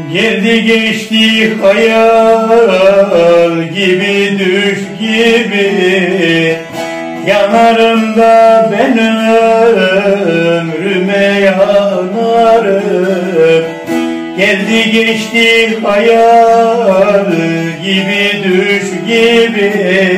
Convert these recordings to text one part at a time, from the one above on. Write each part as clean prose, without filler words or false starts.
Geldi geçti hayal gibi, düş gibi, yanarım da ben ömrüme yanarım. Geldi geçti hayal gibi, düş gibi,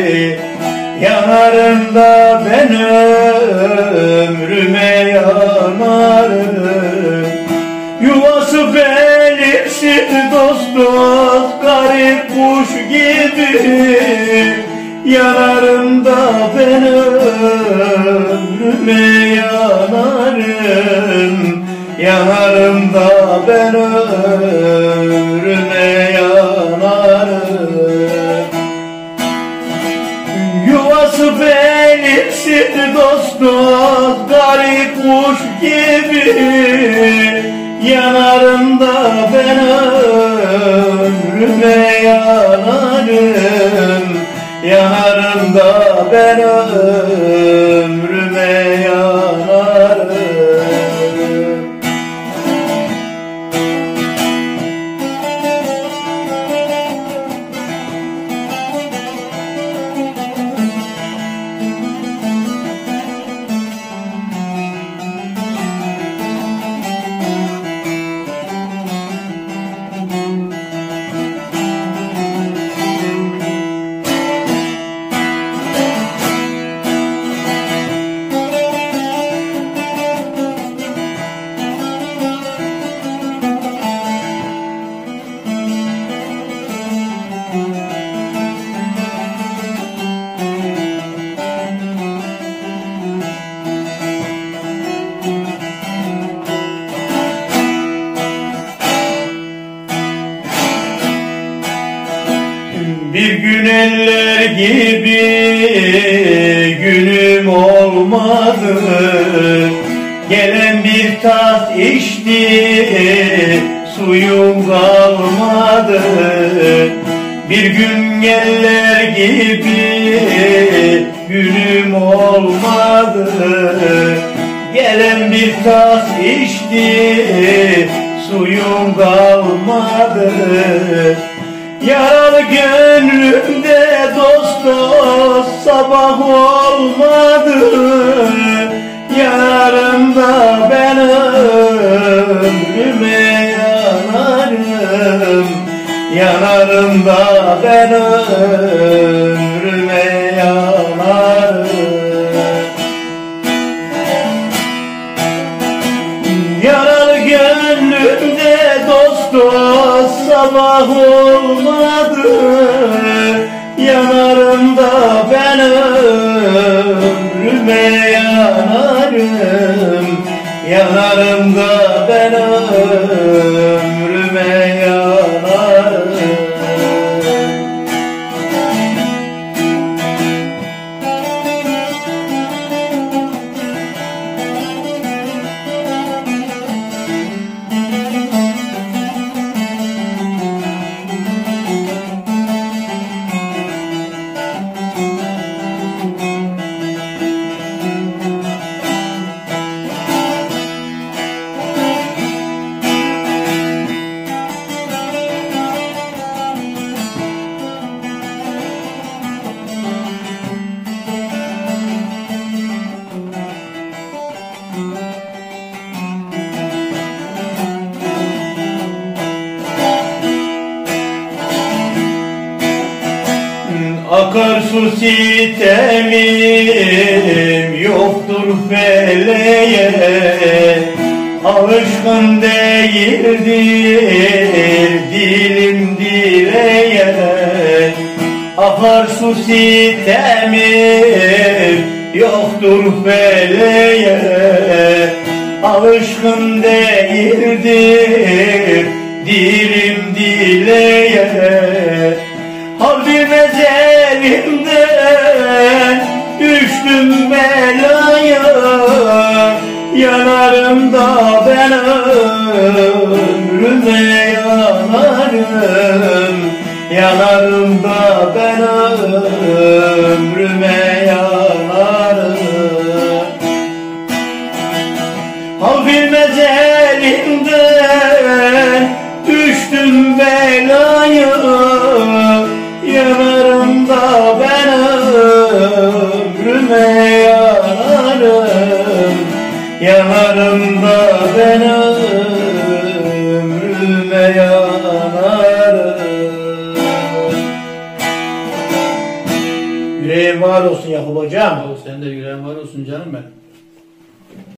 yanarım da ben ömrüme yanarım. Yuvası belirsiz dost dost, garip kuş gibi, yanarım da ben ömrüme yanarım. Yanarım da ben ömrüme yanarım. Yuvası belirsiz dost dost, garip kuş gibi, yanarım da ben ömrüme yanarım. Yanarım da ben ömrüme yanarım. Bir gün eller gibi günüm olmadı, gelen bir tas içti, suyum kalmadı. Bir gün eller gibi günüm olmadı, gelen bir tas içti, suyum kalmadı. Yaralı gönlümde dost dost sabah olmadı, yanarım da ben ömrüme yanarım. Yanarım da ben ömrüme yanarım. Yaralı gönlümde dost dost sabah olmadı, yanarım da ben ömrüme yanarım. Yanarım da ben ömrüme yanarım. Akarsu sitemim yoktur feleğe, alışkın değildir dilim direğe. Akarsu sitemim yoktur feleğe, alışkın değildir dilim dileğe. Harbi mezelimden düştüm belaya, yanarım da ben ömrüme yanarım. Yanarım da ben ömrüme yanarım. Harbi mezelimden düştüm yanarım da ben ömrüme yanarım. Yüreğin var olsun Yakup hocam. Sen de yüreğin var olsun canım ben.